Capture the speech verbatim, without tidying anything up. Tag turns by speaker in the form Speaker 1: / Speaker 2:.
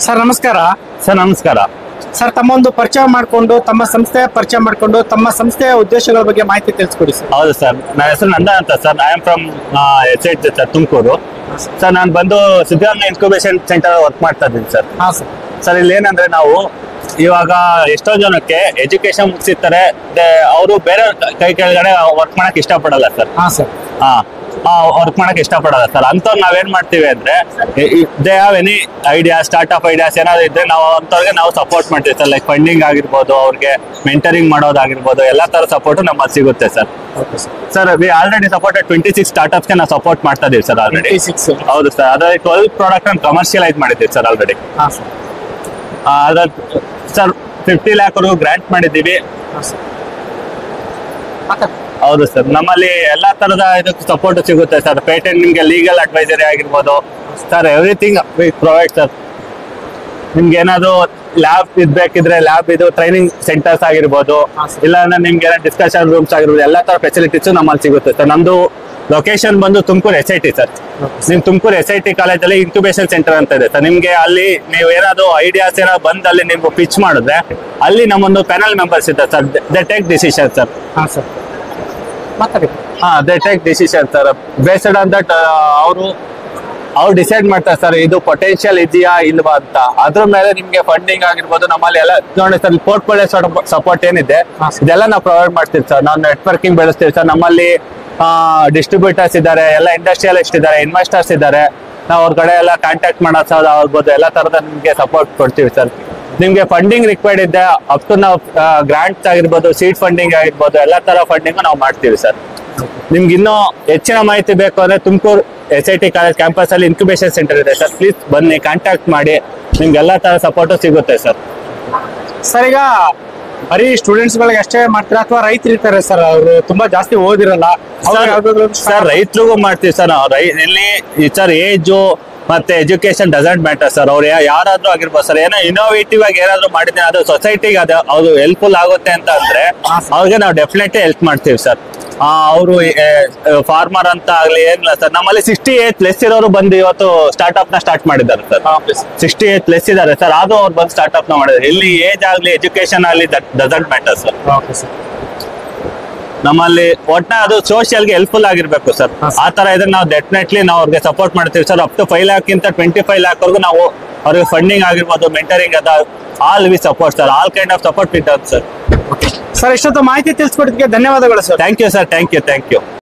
Speaker 1: Sir ನಮಸ್ಕಾರ.
Speaker 2: Sir ನಮಸ್ಕಾರ.
Speaker 1: Sir ತಮ್ಮೊಂದು ಪರಿಚಯ ಮಾಡಿಕೊಂಡು ತಮ್ಮ ಸಂಸ್ಥೆಯ ಪರಿಚಯ ಮಾಡಿಕೊಂಡು ತಮ್ಮ ಸಂಸ್ಥೆಯ ಉದ್ದೇಶಗಳ ಬಗ್ಗೆ ಮಾಹಿತಿ ತಿಳಿಸ್ಕೊಡಿ ಸರ್.
Speaker 2: ಹೌದು ಸರ್, ನನ್ನ ಹೆಸರು ನಂದ ಅಂತ sir. I am from H IT sir, Tumakuru. Sir ನಾನು ಬಂದು ಸಿದ್ದರಾಮಯ್ಯ ಇನ್ಕ್ಯುಬೇಷನ್ ಸೆಂಟರ್ ವರ್ಕ್ ಮಾಡ್ತಾ ಇದ್ದೀನಿ ಸರ್.
Speaker 1: ಹಾಂ ಸರ್.
Speaker 2: ಸರ್ ಇಲ್ಲಿ ಏನಂದ್ರೆ ನಾವು ಇವಾಗ ಎಷ್ಟೋ ಜನಕ್ಕೆ ಎಜುಕೇಶನ್ ಮುಗಿಸಿರ್ತಾರೆ, ಅವರು ಬೇರೆ ಕೈ ಕೆಳಗಡೆ ವರ್ಕ್ ಮಾಡಕ್ ಇಷ್ಟಪಡಲ್ಲ ಸರ್.
Speaker 1: ಹಾಂ ಸರ್.
Speaker 2: ಹಾ ವರ್ಕ್ ಮಾಡಕ್ ಇಷ್ಟಪಡಲ್ಲ ಸರ್. ಅಂಥವ್ರು ನಾವೇನ್ ಮಾಡ್ತೀವಿ ಅಂದ್ರೆ, they have any idea, startup ideas ಏನಾದ್ರು ಇದ್ರೆ ನಾವು ಅಂಥವ್ರಿಗೆ ನಾವು ಸಪೋರ್ಟ್ ಮಾಡ್ತೀವಿ ಸರ್. ಲೈಕ್ ಫಂಡಿಂಗ್ ಆಗಿರ್ಬೋದು, ಅವ್ರಿಗೆ ಮೆಂಟರಿಂಗ್ ಮಾಡೋದಾಗಿರ್ಬೋದು, ಎಲ್ಲಾ ತರ ಸಪೋರ್ಟ್ ನಮ್ಮಲ್ಲಿ ಸಿಗುತ್ತೆ sir. Sir we already supported twenty six ಸ್ಟಾರ್ಟ್ಅಪ್ಸ್ಗೆ ನಾವು ಸಪೋರ್ಟ್ ಮಾಡ್ತಾ ಇದೀವಿ ಸರ್ ಆಲ್ರೆಡಿ. ಹೌದು ಸರ್, ಅದರಲ್ಲಿ ಟ್ವೆಲ್ವ್ ಪ್ರಾಡಕ್ಟ್ ಅನ್ನು ಕಮರ್ಷಿಯಲೈಸ್ ಮಾಡಿದ್ದೀವಿ ಸರ್ ಆಲ್ರೆಡಿ.
Speaker 1: ಹಾಂ ಸರ್.
Speaker 2: ಅದ್ರಲ್ಲಿ ಸರ್ ಫಿಫ್ಟಿ ಲ್ಯಾಕ್ ವರೆಗೂ ಗ್ರಾಂಟ್ ಮಾಡಿದ್ದೀವಿ. ಹೌದು ಸರ್, ನಮ್ಮಲ್ಲಿ ಎಲ್ಲಾ ತರದ ಇದಕ್ಕೆ ಸಪೋರ್ಟ್ ಸಿಗುತ್ತೆ ಸರ್. ಪೇಟೆಂಟ್, ನಿಮ್ಗೆ ಲೀಗಲ್ ಅಡ್ವೈಸರಿ ಆಗಿರ್ಬೋದು sir, everything we provide sir. ನಿಮ್ಗೆ ಏನಾದ್ರು ಲ್ಯಾಬ್ ಇದ್ಬೇಕಿದ್ರೆ ಲ್ಯಾಬ್, ಇದು ಟ್ರೈನಿಂಗ್ ಸೆಂಟರ್ಸ್ ಆಗಿರ್ಬೋದು, ಇಲ್ಲ ಅಂದ್ರೆ ನಿಮ್ಗೆ ಏನೋ ಡಿಸ್ಕಷನ್ ರೂಮ್ಸ್ ಆಗಿರ್ಬೋದು, ಎಲ್ಲಾ ತರ ಫೆಸಿಲಿಟೀಸ್ ನಮ್ಮಲ್ಲಿ ಸಿಗುತ್ತೆ ಸರ್. ನಮ್ದು ಲೊಕೇಶನ್ ಬಂದು Tumakuru S I T sir. ನಿಮ್ ತುಮಕೂರು ಎಸ್ ಐ ಟಿ ಕಾಲೇಜಲ್ಲಿ ಇನ್ಕ್ಯುಬೇಷನ್ ಸೆಂಟರ್ ಅಂತ ಇದೆ ಸರ್. ನಿಮ್ಗೆ ಅಲ್ಲಿ ನೀವು ಏನಾದ್ರು ಐಡಿಯಾಸ್ ಏನಾದ್ರು ಬಂದು ಅಲ್ಲಿ ನಿಮ್ಗೆ ಪಿಚ್ ಮಾಡಿದ್ರೆ, ಅಲ್ಲಿ ನಮ್ಮೊಂದು ಪ್ಯಾನಲ್ ಮೆಂಬರ್ಸ್ ಇದೆ sir. They take decision sir.
Speaker 1: ಹಾಂ ಸರ್.
Speaker 2: ಹಾ they take decision sir. Based on that ಅವರು ಅವ್ರು ಡಿಸೈಡ್ ಮಾಡ್ತಾರೆ ಸರ್, ಇದು ಪೊಟೆನ್ಶಿಯಲ್ ಇದೆಯಾ ಇಲ್ವಾ ಅಂತ. ಅದ್ರ ಮೇಲೆ ನಿಮ್ಗೆ ಫಂಡಿಂಗ್ ಆಗಿರ್ಬೋದು, ನಮ್ಮಲ್ಲಿ ಎಲ್ಲ ನೋಡಿ ಸರ್, ಪೋರ್ಟ್ಫೋಲಿಯೋ ಸಪೋರ್ಟ್ ಏನಿದೆ ಇದೆಲ್ಲ ನಾವು ಪ್ರೊವೈಡ್ ಮಾಡ್ತೀವಿ ಸರ್. ನಾವು ನೆಟ್ವರ್ಕಿಂಗ್ ಬೆಳೆಸ್ತೀವಿ ಸರ್. ನಮ್ಮಲ್ಲಿ ಡಿಸ್ಟ್ರಿಬ್ಯೂಟರ್ಸ್ ಇದ್ದಾರೆ, ಎಲ್ಲ ಇಂಡಸ್ಟ್ರಿಯಲಿಸ್ಟ್ ಇದ್ದಾರೆ, ಇನ್ವೆಸ್ಟರ್ಸ್ ಇದ್ದಾರೆ. ನಾವು ಅವ್ರ ಕಡೆ ಎಲ್ಲ ಕಾಂಟ್ಯಾಕ್ಟ್ ಮಾಡೋ ಸರ್ ಆಗ್ಬೋದು, ಎಲ್ಲ ತರದ ನಿಮ್ಗೆ ಸಪೋರ್ಟ್ ಕೊಡ್ತೀವಿ ಸರ್. ನಿಮ್ಗೆ ಫಂಡಿಂಗ್ ರಿಕ್ವೈರ್ಡ್ ಇದೆ, ಅಪ್ ಟು ನಾವು ಗ್ರಾಂಟ್ಸ್ ಆಗಿರ್ಬೋದು, ಸೀಡ್ ಫಂಡಿಂಗ್ ಆಗಿರ್ಬೋದು, ಎಲ್ಲ ತರ ಫಂಡಿಂಗ್ ನಾವು ಮಾಡ್ತೀವಿ ಸರ್. ನಿಮ್ಗೆ ಇನ್ನೂ ಹೆಚ್ಚಿನ ಮಾಹಿತಿ ಬೇಕು ಅಂದ್ರೆ Tumakuru S I T college campus ಅಲ್ಲಿ ಇನ್ಕ್ಯುಬೇಷನ್ ಸೆಂಟರ್ ಇದೆ ಸರ್. ಪ್ಲೀಸ್ ಬನ್ನಿ, ಕಾಂಟ್ಯಾಕ್ಟ್ ಮಾಡಿ, ನಿಮ್ಗೆ ಎಲ್ಲಾ ತರ ಸಪೋರ್ಟ್ ಸಿಗುತ್ತೆ ಸರ್.
Speaker 1: ಸರ್ ಈಗ ಬರೀ ಸ್ಟೂಡೆಂಟ್ಸ್ ಗಳಿಗೆ ಅಷ್ಟೇ ಮಾಡ್ತೀರಾ ಅಥವಾ ರೈತರು ಇರ್ತಾರೆ ಸರ್, ಅವರು ತುಂಬಾ ಜಾಸ್ತಿ ಓದಿರಲ್ಲ
Speaker 2: ಸರ್? ರೈತರಿಗೂ ಮಾಡ್ತೀವಿ ಸರ್ ನಾವು. ರೈ ಇಲ್ಲಿ ಸರ್ ಏಜು ಮತ್ತೆ ಎಜುಕೇಶನ್ ಡಸಂಟ್ ಮ್ಯಾಟರ್ ಸರ್. ಅವ್ರು ಯಾರಾದ್ರೂ ಆಗಿರ್ಬೋದು ಸರ್. ಏನೋ ಇನೋವೇಟಿವ್ ಆಗಿ ಏನಾದ್ರು ಮಾಡಿದ್ರೆ ಅದು ಸೊಸೈಟಿಗೆ ಅದು ಅದು ಹೆಲ್ಪ್ಫುಲ್ ಆಗುತ್ತೆ ಅಂತ ಅಂದ್ರೆ ಅವ್ರಿಗೆ ನಾವು ಡೆಫಿನೆಟ್ಲಿ ಹೆಲ್ಪ್ ಮಾಡ್ತೀವಿ ಸರ್. ಅವರು ಫಾರ್ಮರ್ ಅಂತ ಆಗ್ಲಿ ಏನಿಲ್ಲ ಸರ್. ನಮ್ಮಲ್ಲಿ ಸಿಕ್ಸ್ಟಿ ಏಟ್ ಪ್ಲಸ್ ಇರೋರು ಬಂದು ಇವತ್ತು ಸ್ಟಾರ್ಟ್ಅಪ್ ನ ಸ್ಟಾರ್ಟ್ ಮಾಡಿದ್ದಾರೆ ಸರ್. ಸಿಕ್ಸ್ಟಿ ಏಟ್ ಪ್ಲಸ್ ಇದಾರೆ ಸರ್, ಅದು ಅವ್ರು ಬಂದು ಸ್ಟಾರ್ಟ್ಅಪ್ ನ ಮಾಡಿದ್ದಾರೆ. ಇಲ್ಲಿ ಏಜ್ ಆಗ್ಲಿ ಎಜುಕೇಶನ್ ಆಗ್ಲಿ ಡಸಂಟ್ ಮ್ಯಾಟರ್ ಸರ್. ನಮ್ಮಲ್ಲಿ ಒಟ್ಟ ಅದು ಸೋಷಿಯಲ್ಗೆ ಹೆಲ್ಪ್ಫುಲ್ ಆಗಿರ್ಬೇಕು ಸರ್. ಆ ತರ ಇದ್ರೆ ನಾವು ಡೆಫಿನೆಟ್ಲಿ ನಾವು ಅವ್ರಿಗೆ ಸಪೋರ್ಟ್ ಮಾಡ್ತೀವಿ sir. Up to five lakh ಇಂತ ಟ್ವೆಂಟಿ ಫೈವ್ ಲ್ಯಾಕ್ ವರೆಗೂ ನಾವು ಅವ್ರಿಗೆ ಫಂಡಿಂಗ್ ಆಗಿರ್ಬೋದು, ಮೆಂಟರಿಂಗ್ ಅದ all we support sir. All kind of support it sir.
Speaker 1: Sir ಇಷ್ಟೊತ್ತು ಮಾಹಿತಿ ತಿಳಿಸ್ಕೊಟ್ಟಿದ್ದಕ್ಕೆ ಧನ್ಯವಾದಗಳು sir.
Speaker 2: Thank you sir. Thank you thank you